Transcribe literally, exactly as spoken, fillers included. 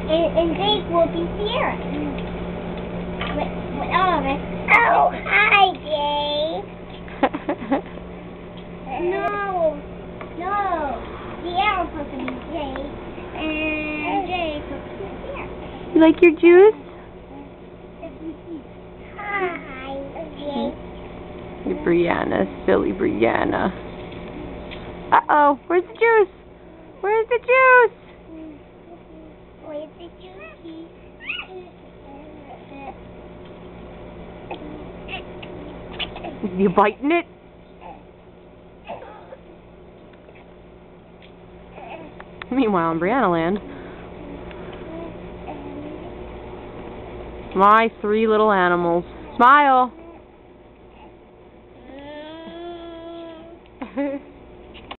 And, and Jake will be here. With, with all of us. Oh, hi, Jake. no. No. The arrow supposed to be Jake. And Jake supposed to be here. You like your juice? Hi, Jake. Hey, Brianna, silly Brianna. Uh-oh, where's the juice? Where's the juice? Where's the juice? You biting it? Meanwhile, in Brianna land, my three little animals. Smile!